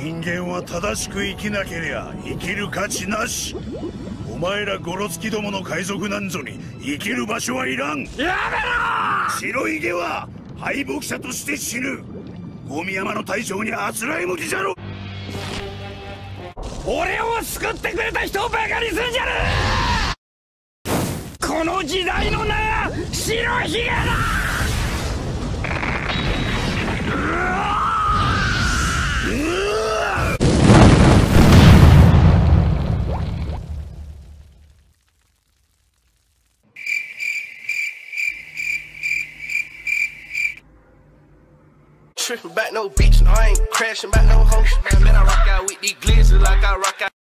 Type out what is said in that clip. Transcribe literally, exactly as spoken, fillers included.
人間は正しく生きなけりゃ生きる価値なし。お前らゴロツキどもの海賊なんぞに生きる場所はいらん。やめろ！白ひげは敗北者として死ぬ。大宮山の大将にあつらえ向きじゃろ。俺を救ってくれた人をバカにするんじゃねえ！この時代の名は白ひげだ！ Tripping back no beach, no, I ain't crashing back no hoes. Man, I rock out with these glizzy like I rock out.